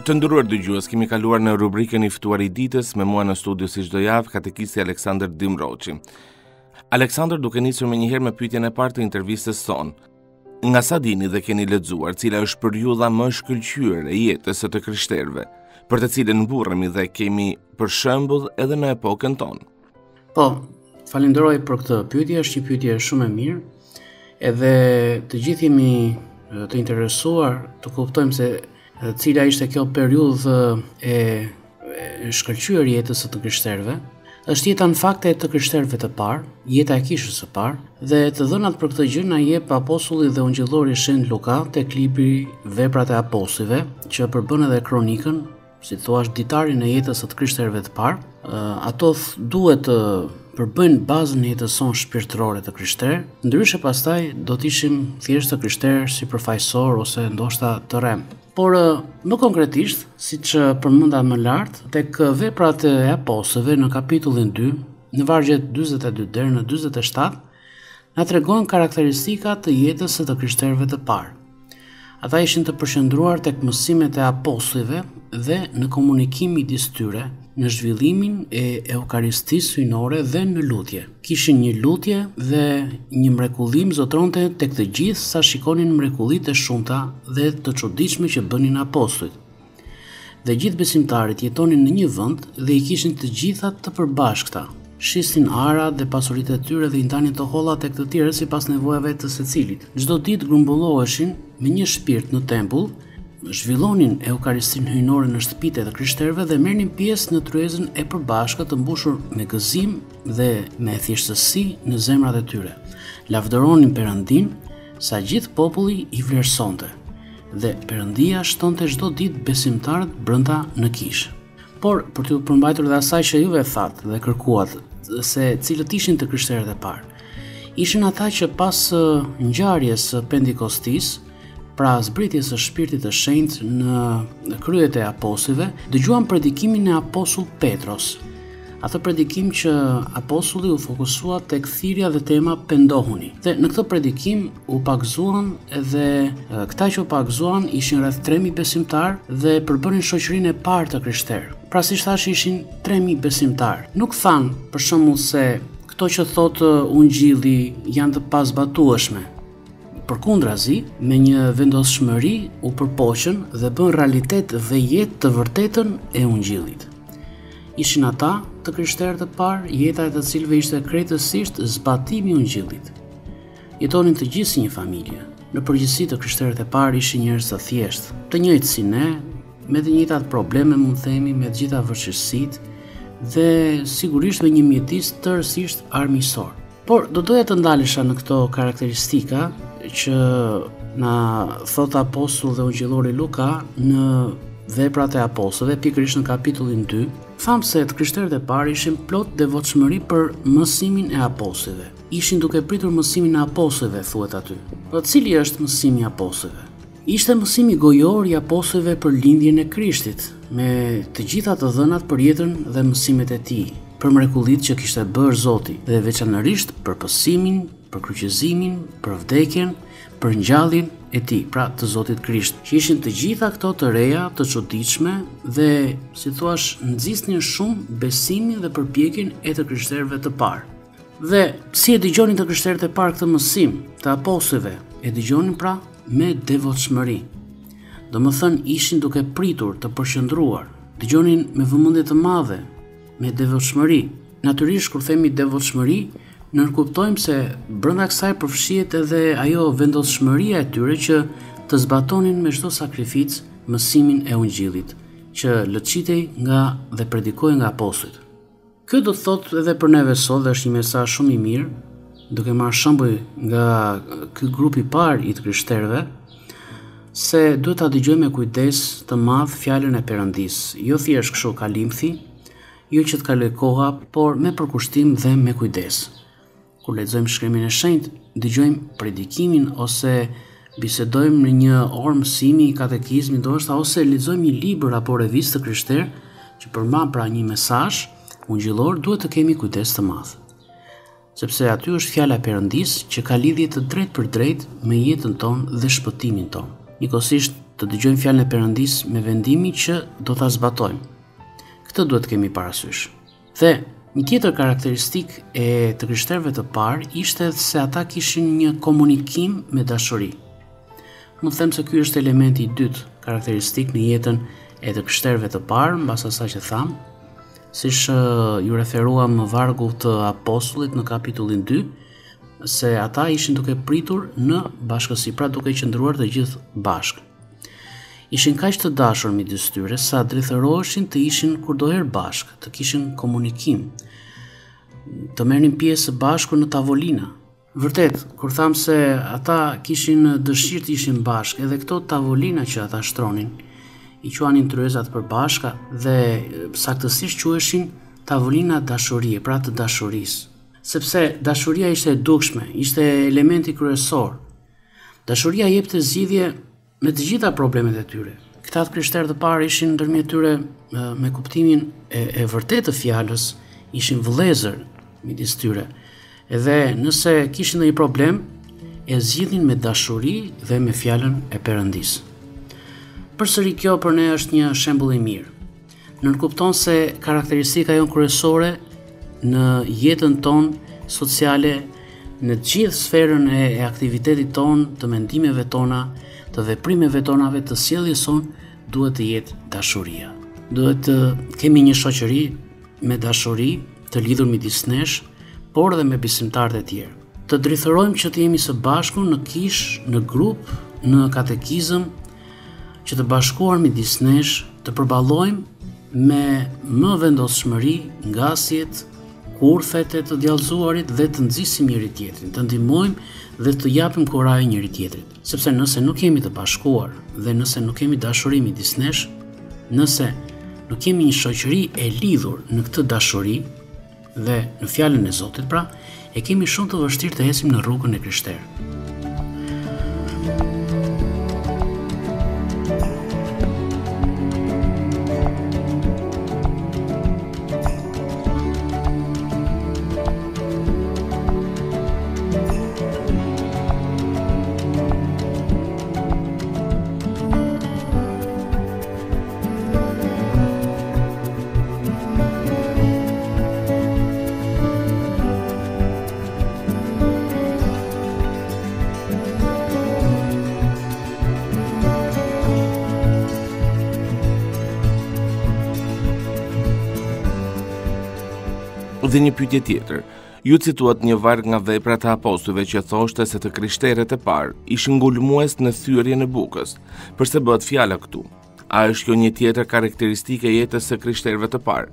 Të nderuar dëgjues, kemi kaluar në rubrikën i ftuar i ditës me mua në studio si çdo javë katekisti Aleksandër Dimroçi. Aleksandër, duke nisur menjëherë me pyetjen e parë të intervistës sonë. Nga sa dini dhe keni lexuar, cila është periudha më shkëlqyer e jetës së të krishterëve, për të cilën mburremi dhe kemi për shembull edhe në epokën tonë? Po, falenderoj për këtë pyetje, është një pyetje shumë e mirë. Edhe të gjithë jemi të interesuar të kuptojmë se cila ishte kjo periudhë e shkëlqyer jetës së të krishterëve. Është jeta në fakt e të krishterëve të parë, jeta e kishës së parë, dhe të dhënat për këtë gjë na jep apostulli dhe ungjillori Shenjtë Luka tek libri Veprat e Apostujve, që përbën edhe kronikën, si thua, ditarin e jetës së të krishterëve të parë. Ato duhet të përbëjnë bazën e jetës sonë shpirtërore të krishterë, ndryshe pastaj do të ishim thjesht të krishterë si përfaqësor ose ndoshta të rem. Por më konkretisht, siç përmenda më lart, tek Veprat e Apostujve në kapitullin 2, në vargjet 42 deri në 47, na tregon karakteristikat të jetës së të krishterëve të parë. Ata ishin të përqendruar tek mësimet e apostujve dhe në komunikimin midis tyre, në zhvillimin e eukaristisë hyjnore dhe në lutje. Kishin një lutje dhe një mrekullim zotronte tek të gjithë sa shikonin mrekullitë e shumta dhe të çuditshme që bënin apostujt. Dhe gjithë besimtarët jetonin në një vend dhe i kishin të gjitha të përbashkëta. Shisnin ara dhe pasuritë e tyre dhe i ndanin të holla tek të tjerët sipas nevojave të secilit. Çdo ditë grumbulloheshin me një shpirt në tempull, zhvillonin eukaristin hyjnore në shtëpitë e krishterëve dhe merrnin pjesë në tryezën e përbashkët të mbushur me gëzim dhe me thjeshtësi në zemrat e tyre. Lavdëronin Perëndin sa gjithë populli i vlerësonte dhe Perëndia shtonte çdo ditë besimtarët brenda në kishë. Por për t'ju përmbajtur dhe asaj që juve thatë dhe kërkuat se cilët ishin të krishterët e parë, ishin ata që pas ngjarjes së Pentekostis, pra zbritjes së Shpirtit të Shenjtë në kryet e apostujve, dëgjuan predikimin e apostull Petros. Atë predikim që apostulli u fokusua tek thirrja dhe tema pendohuni. Dhe në këtë predikim u pagëzuan edhe këta që u pagëzuan ishin rreth 3000 besimtar dhe përbënin shoqërinë e parë të krishterë. Pra si thash, ishin 3000 besimtar. Nuk than për shembull se këto që thotë ungjilli janë të pazbatueshme. Përkundrazi, me një vendosshmëri u përpoqën dhe bën realitet dhe jetë të vërtetën e ungjillit. Ishin ata të krishterët të parë, jeta e të cilëve ishte krejtësisht zbatimi i ungjillit. Jetonin të gjithë si një familje. Në përgjithësi të krishterët e parë ishin njerëz të thjeshtë, të njëjtë si ne, me të njëjtat probleme, mund themi, me të gjitha vështirësitë dhe sigurisht me një mjedis tërësisht armiqësor. Por do doja të ndalesha në këto karakteristika që na thot apostull dhe ungjillori Luka në Veprat e Apostujve, pikërisht në kapitullin 2, thamë se të krishterët e parë ishin plot devotshmëri për mësimin e apostujve. Ishin duke pritur mësimin e apostujve, thuhet aty. Po cili është mësimi i apostujve? Ishte mësimi gojor i apostujve për lindjen e Krishtit, me të gjitha të dhënat për jetën dhe mësimet e tij, për mrekullitë që kishte bërë Zoti, dhe veçanërisht për pësimin, për kryqëzimin, për vdekjen, për ngjalljen e tij, pra të Zotit Krisht, që ishin të gjitha këto të reja, të çuditshme dhe, si thua, nxisnin shumë besimin dhe përpjekjen e të krishterëve të parë. Dhe si e dëgjonin të krishterët e parë këtë mësim të apostujve? E dëgjonin pra me devotshmëri. Domethënë ishin duke pritur të përqendruar, dëgjonin me vëmendje të madhe, me devotshmëri. Natyrisht kur themi devotshmëri, nënkuptojmë se brenda kësaj përfshihet edhe ajo vendosshmëria e tyre që të zbatonin me çdo sakrificë mësimin e ungjillit, që lëçitej nga dhe predikohej nga apostujt. Kjo do të thotë edhe për neve sot, dhe është një mesazh shumë i mirë, duke marrë shembull nga ky grup i parë i të krishterëve, se duhet ta dëgjojmë me kujdes të madh fjalën e Perëndis, jo thjesht kështu kalimthi, jo që të kaloj koha, por me përkushtim dhe me kujdes. Kur lexojmë shkrimin e shenjtë, dëgjojmë predikimin ose bisedojmë në një orë mësimi, katekizmi, ndoshta ose lexojmë një libër apo revistë krishterë që përmban pra një mesazh ungjillor, duhet të kemi kujdes të madh. Sepse aty është fjala e Perëndis që ka lidhje të drejtë për drejtë me jetën tonë dhe shpëtimin tonë. Njëkohësisht të dëgjojmë fjalën e Perëndis me vendimin që do ta zbatojmë. Këtë duhet të kemi parasysh. Dhe një tjetër karakteristikë e të krishterëve të parë ishte se ata kishin një komunikim me dashuri. Mund të them se ky është elementi i dytë karakteristik në jetën e të krishterëve të parë, mbas asaj që tham, siç ju referuam vargut të apostullit në kapitullin 2, se ata ishin duke pritur në bashkësi, pra duke qëndruar të gjithë bashkë. Ishin kaq të dashur midis tyre sa drithëroheshin të ishin kurdoherë bashkë, të kishin komunikim, të merrnin pjesë bashku në tavolina. Vërtet, kur tham se ata kishin dëshirë të ishin bashkë, edhe këto tavolina që ata shtronin, i quanin tryezat përbashka dhe saktësisht quheshin tavolina dashurie, pra të dashurisë. Sepse dashuria ishte e dukshme, ishte elementi kryesor. Dashuria jepte zgjidhje me të gjitha problemet e tyre. Këta të krishterë të parë ishin ndërmjet tyre me kuptimin e vërtetë të fjalës, ishin vëllezër midis tyre. Edhe nëse kishin ndonjë problem, e zgjidhin me dashuri dhe me fjalën e Perëndisë. Përsëri kjo për ne është një shembull i mirë. Nënkupton se karakteristika jonë kryesore në jetën tonë sociale, në gjithë sferën e aktivitetit tonë, të mendimeve tona, të veprimeve tonave, të sjelljes sonë, duhet të jetë dashuria. Duhet të kemi një shoqëri me dashuri të lidhur midis nesh, por edhe me besimtarët e tjerë. Të drithërojmë që të jemi së bashku në kish, në grup, në katekizëm, që të bashkuar midis nesh, të përballojmë me më vendosshmëri ngasjet, kurthet e të djallëzuarit dhe të nxisim njëri tjetrin, të ndihmojmë dhe të japim kurajë njëri tjetrit. Sepse nëse nuk jemi të bashkuar dhe nëse nuk kemi dashuri midis nesh, nëse nuk kemi një shoqëri e lidhur në këtë dashuri dhe në fjalën e Zotit, pra, e kemi shumë të vështirë të ecim në rrugën e krishterë. Dhe një pyetje tjetër. Ju cituat një varg nga Veprat e Apostujve që thoshte se të krishterët e parë ishin ngulmues në thyrjen e bukës. Përse bëhet fjala këtu? A është kjo një tjetër karakteristike e jetës së krishterëve të parë?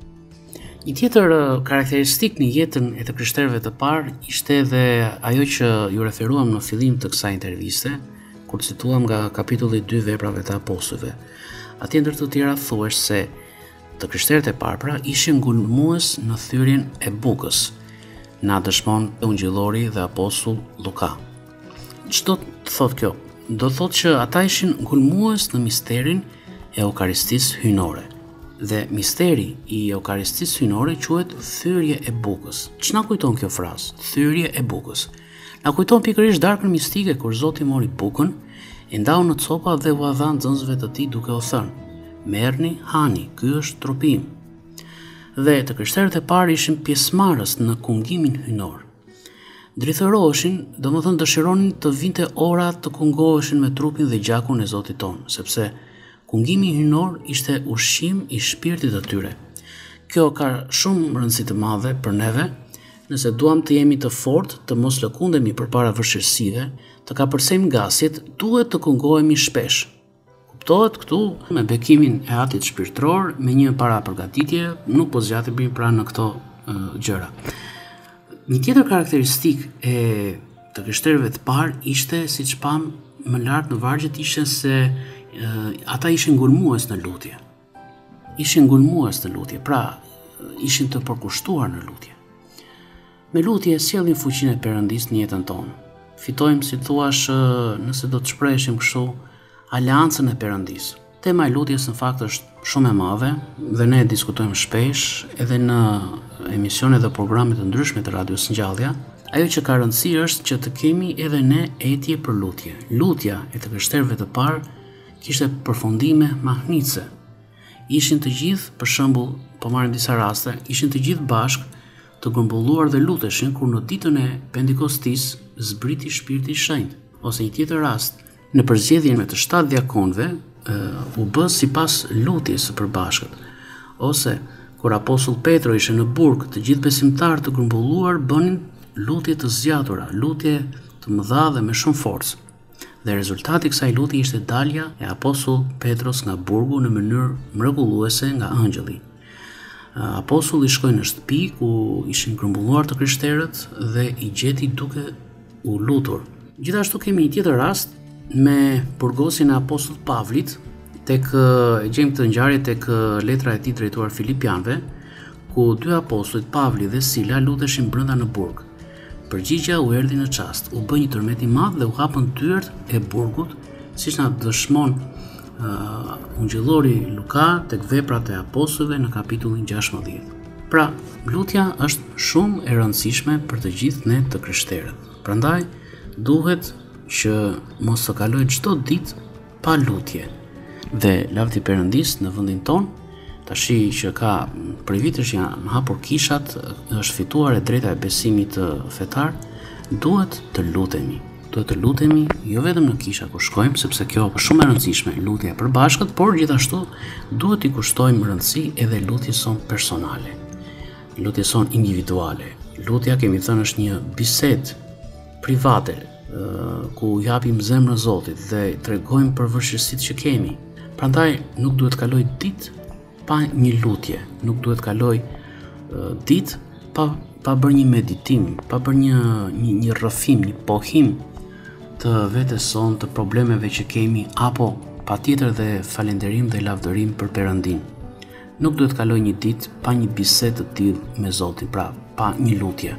Një tjetër karakteristikë në jetën e të krishterëve të parë ishte edhe ajo që ju referuam në fillim të kësaj interviste, kur cituam nga kapitulli 2 Veprave të Apostujve. Atje ndër të tjera thuhesh se të krishterët e parë pra ishin ngulmues në thyrjen e bukës, na dëshmon ungjillori dhe apostull Luka. Ç'do të thotë kjo? Do të thotë që ata ishin ngulmues në misterin e Eukaristisë hyjnore. Dhe misteri i Eukaristisë hyjnore quhet thyrje e bukës. Ç'na kujton kjo frazë? Thyrje e bukës. Na kujton pikërisht darkën mistike kur Zoti mori bukën, e ndau në copa dhe u dha nxënësve të tij duke u thënë: "Merrni, hani, ky është trupi im." Dhe të krishterët e parë ishin pjesëmarrës në kungimin hyjnor. Drithëroheshin, domethënë dëshironin të vinte ora të kungoheshin me trupin dhe gjakun e Zotit tonë, sepse kungimi hyjnor ishte ushqim i shpirtit të tyre. Kjo ka shumë rëndësi të madhe për neve, nëse duam të jemi të fortë, të mos lëkundemi përpara vështirësive, të kapërcejmë ngasjet, duhet të kungohemi shpesh. Kuptohet këtu me bekimin e atit shpirtëror, me një parapërgatitje, nuk po zgjatemi pra në këto gjëra. Një tjetër karakteristikë e të krishterëve të parë ishte, siç pam më lart në vargjet, ishte se ata ishin ngulmues në lutje. Ishin ngulmues në lutje, pra ishin të përkushtuar në lutje. Me lutje sjellin fuqinë e Perëndisë në jetën tonë. Fitojmë, si thuash, nëse do të shpreheshim kështu, aleancën e Perëndisë. Tema e lutjes në fakt është shumë e madhe dhe ne diskutojmë shpesh edhe në emisione dhe programe të ndryshme të radios Ngjallja. Ajo që ka rëndësi është që të kemi edhe ne etje për lutje. Lutja e të krishterëve të parë kishte përfundime mahnitse. Ishin të gjithë, për shembull, po marrim disa raste, ishin të gjithë bashkë të grumbulluar dhe luteshin kur në ditën e Pentekostis zbriti Shpirti i Shenjtë. Ose një tjetër rast, në përzgjedhjen me të 7 diakonëve u bë sipas lutjes së përbashkët. Ose kur apostull Petro ishte në burg, të gjithë besimtarët të grumbulluar bënin lutje të zgjatura, lutje të mëdha dhe me shumë forcë. Dhe rezultati i kësaj lutje ishte dalja e apostull Petros nga burgu në mënyrë mrekulluese nga angjëlli. Apostulli shkoi në shtëpi ku ishin grumbulluar të krishterët dhe i gjeti duke u lutur. Gjithashtu kemi një tjetër rast me burgosin e apostullit Pavlit, tek e gjejmë këtë ngjarje tek letra e tij drejtuar Filipianëve, ku dy apostujt Pavli dhe Sila luteshin brenda në burg. Përgjigja u erdhi në çast, u bë një tërmet i madh dhe u hapën dyert e burgut, siç na dëshmon ungjillori Luka tek Veprat e Apostujve në kapitullin 16. Pra, lutja është shumë e rëndësishme për të gjithë ne të krishterët. Prandaj duhet që mos të kalojë çdo ditë pa lutje. Dhe lavdi Perëndis në vendin ton, tashi që ka për vitesh janë hapur kishat, është fituar e drejta e besimit fetar, duhet të lutemi. Duhet të lutemi jo vetëm në kisha ku shkojmë, sepse kjo është shumë e rëndësishme, lutja e përbashkët, por gjithashtu duhet t'i kushtojmë rëndësi edhe lutjes son personale, lutjes son individuale. Lutja, kemi thënë, është një bisedë private ku japim zemrën Zotit dhe tregojmë për vështirësitë që kemi. Prandaj nuk duhet kaloj ditë pa një lutje, nuk duhet kaloj ditë pa bërë një meditim, pa bërë një rrëfim, një pohim të vetes son, të problemeve që kemi, apo patjetër dhe falënderim dhe lavdërim për Perëndin. Nuk duhet kaloj një ditë pa një bisedë të tillë me Zotin, pra pa një lutje.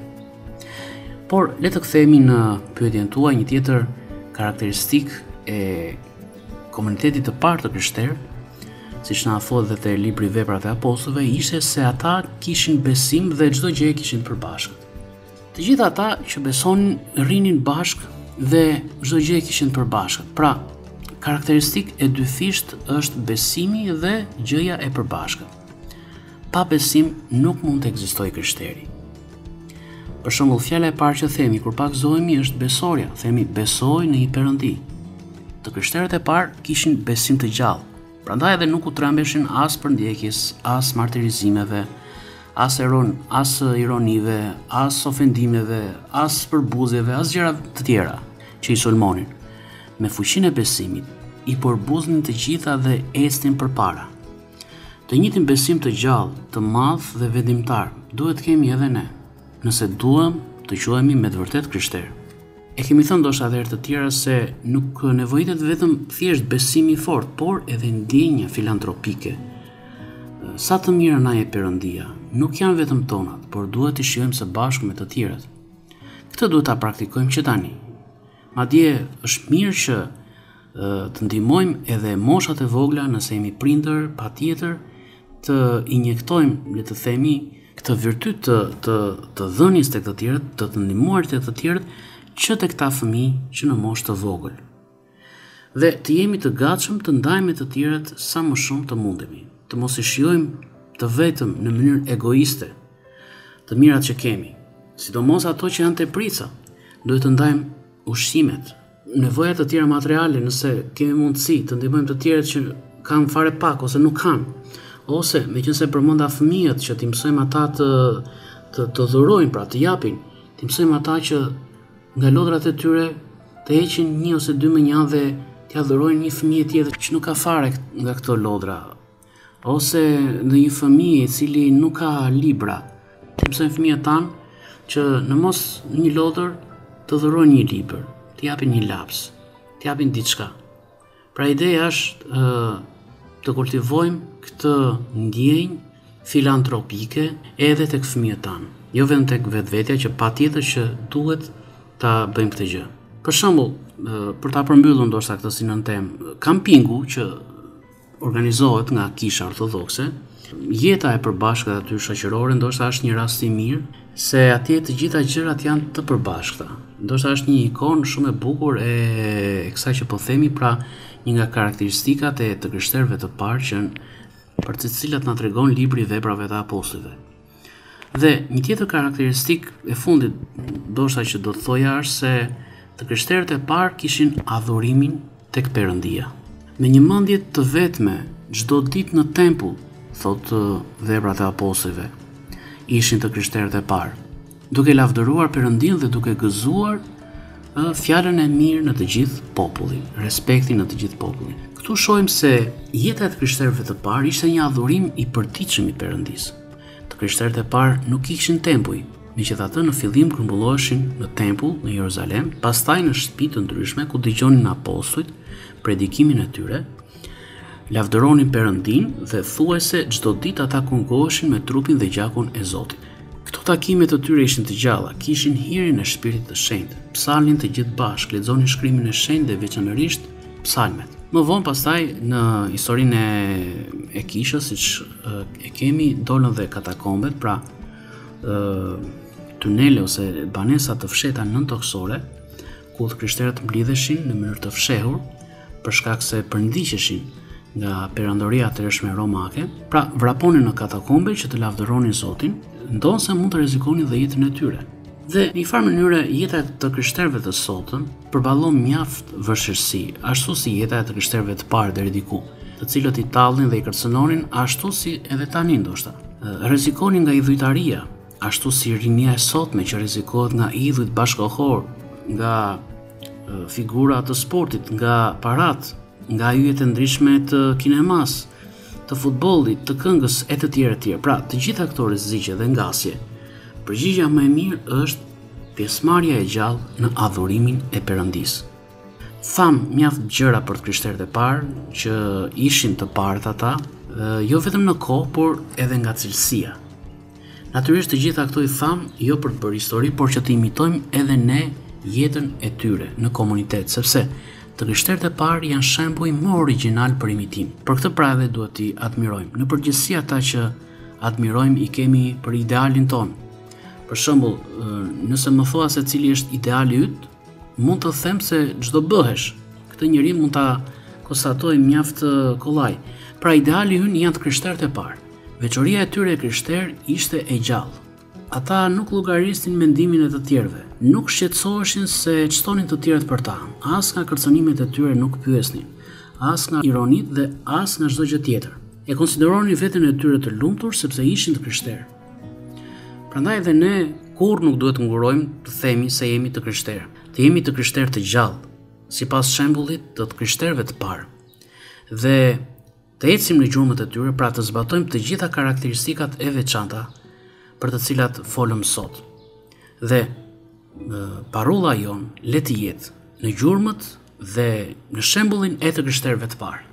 Por le të kthehemi në pyetjen tuaj, një tjetër karakteristikë e komunitetit të parë të krishterë, siç na thotë dhe te libri Veprat e Apostujve, ishte se ata kishin besim dhe çdo gjë e kishin përbashkët. Të gjithë ata që besonin rrinin bashkë dhe çdo gjë e kishin përbashkët. Pra, karakteristikë e dyfisht është besimi dhe gjëja e përbashkët. Pa besim nuk mund të ekzistojë krishteri. Për shembull, fjala e parë që themi kur pagëzohemi është besorja, themi besoj në një Perëndi. Të krishterët e parë kishin besim të gjallë. Prandaj edhe nuk u trembeshin as për ndjekjes, as martirizimeve, as ironive, as ofendimeve, as përbuzjeve, as gjëra të tjera që i sulmonin. Me fuqinë e besimit, i përbuznin të gjitha dhe ecnin përpara. Të njëjtin besim të gjallë, të madh dhe vendimtar duhet kemi edhe ne, nëse duam të quhemi me të vërtet krishterë. E kemi thënë ndoshta edhe herë të tjera se nuk nevojitet vetëm thjesht besimi i fortë, por edhe ndjenja filantropike. Sa të mira na jep Perëndia, nuk janë vetëm tonat, por duhet t'i shijojmë së bashku me të tjerët. Këtë duhet ta praktikojmë që tani. Madje është mirë që të ndihmojmë edhe moshat e vogla nëse jemi prindër, patjetër të injektojmë, le të themi, këtë virtyt të dhënies tek të tjerët, të ndihmuarit tek të tjerët, që tek ta fëmijë që në moshë të vogël. Dhe të jemi të gatshëm të ndajmë me të tjerët sa më shumë të mundemi, të mos i shijojmë të vetëm në mënyrë egoiste të mirat që kemi, sidomos ato që janë teprica. Duhet të ndajmë ushqimet, nevojat të tjera materiale nëse kemi mundësi, të ndihmojmë të tjerët që kanë fare pak ose nuk kanë, ose meqense përmenda fëmijët që t'i mësojmë ata të dhurojnë, pra të japin, t'i mësojmë ata që nga lodrat e tyre të heqin 1 ose 2 më një dhe t'ia dhurojnë një fëmijë tjetër që nuk ka fare nga këto lodra, ose në një fëmijë i cili nuk ka libra, të mësojnë fëmijët tanë që në mos një lodër të dhurojnë një libër, të japin një laps, të japin diçka. Pra ideja është të kultivojmë këtë ndjenjë filantropike edhe tek fëmijët tanë, jo vetëm tek vetvetja që patjetër që duhet ta bëjmë këtë gjë. Për shembull, për ta përmbyllur ndoshta këtë si nën temë, kampingu që organizohet nga kisha ortodokse, jeta e përbashkët aty shoqërore ndoshta është një rast i mirë, se atje të gjitha gjërat janë të përbashkëta. Ndoshta është një ikonë shumë e bukur e kësaj që po themi, pra një nga karakteristikat e të krishterëve të parë për të cilat na tregon libri i Veprave të Apostujve. Dhe një tjetër karakteristik e fundit, ndoshta që do të thoja është se të krishterët e parë kishin adhurimin tek Perëndia. Me një mendje të vetme, çdo ditë në tempull, thotë Veprat e Apostujve, ishin të krishterët e parë, duke lavdëruar Perëndin dhe duke gëzuar fjalën e mirë në të gjithë popullin, respektin në të gjithë popullin. Këtu shohim se jeta e të krishterëve të parë ishte një adhurim i përditshëm i Perëndisë. Të krishterët e parë nuk kishin tempuj, megjithatë në fillim grumbulloheshin në tempull në Jeruzalem, pastaj në shtëpi të ndryshme ku dëgjonin apostujt predikimin e tyre, lavdëronin Perëndin dhe thuajse çdo ditë ata kungoheshin me trupin dhe gjakun e Zotit. Këto takimet të tyre ishin të gjalla, kishin hirin e Shpirtit të Shenjtë, psalnin të gjithë bashkë, lexonin shkrimin e shenjtë dhe veçanërisht psalmet. Më vonë pastaj në historinë e kishës, siç e kemi, dolën dhe katakombet, pra tunele ose banesa të fshehta nëntoksore, ku të krishterët mblidheshin në mënyrë të fshehur për shkak se përndiqeshin nga perandoria e tërshme romake, pra vraponin në katakombe që të lavdëronin Zotin, ndonse mund të rrezikonin dhe jetën e tyre. Dhe në një farë mënyrë jeta e të krishterëve të sotëm përballon mjaft vështirësi, ashtu si jeta e të krishterëve të parë deri diku, të cilët i tallnin dhe i kërcënonin ashtu si edhe tani ndoshta. Rrezikonin nga idhujtaria, ashtu si rinia e sotme që rrezikohet nga idhujt bashkëkohor, nga figura të sportit, nga parat, nga yjet e ndryshme të kinemas, të futbollit, të këngës e të tjerë. Pra, të gjitha këto rreziqe dhe ngasje, përgjigjja më e mirë është pjesëmarrja e gjallë në adhurimin e Perëndisë. Tham mjaft gjëra për të krishterët e parë që ishin të parët ata, jo vetëm në kohë, por edhe nga cilësia. Natyrisht të gjitha këto i tham jo për të bërë histori, por që të imitojmë edhe ne jetën e tyre në komunitet, sepse të krishterët e parë janë shembull më origjinal për imitim. Për këtë pra edhe duhet t'i admirojmë. Në përgjithësi ata që admirojmë i kemi për idealin ton. Për shembull, nëse më thua se cili është ideali yt, mund të them se çdo bëhesh. Këtë njeri mund ta konstatoj mjaft kollaj. Pra ideali ynë janë të krishterët e parë. Veçoria e tyre e krishterë ishte e gjallë. Ata nuk llogarisnin mendimin e të tjerëve, nuk shqetësoheshin se çtonin të tjerët për ta, as nga kërcënimet e tyre nuk pyesnin, as nga ironitë dhe as nga çdo gjë tjetër. E konsideronin veten e tyre të lumtur sepse ishin të krishterë. Prandaj edhe ne kurrë nuk duhet ngurojmë të themi se jemi të krishterë. Të jemi të krishterë të gjallë, sipas shembullit të krishterëve të parë. Dhe të ecim në gjurmët e tyre, pra të zbatojmë të gjitha karakteristikat e veçanta për të cilat folëm sot. Dhe parulla jon le të jetë në gjurmët dhe në shembullin e të krishterëve të parë.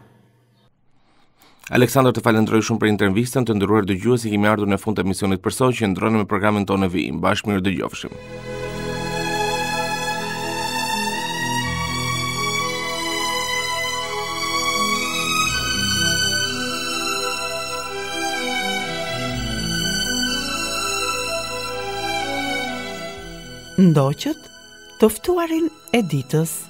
Aleksandër, të falenderoj shumë për intervistën. Të nderuar dëgjues, kemi ardhur në fund të emisionit për sot, që ndronë me programin tonë në vijim. Bashkë mirë dëgjofshim. Ndoqët, të ftuarin e ditës.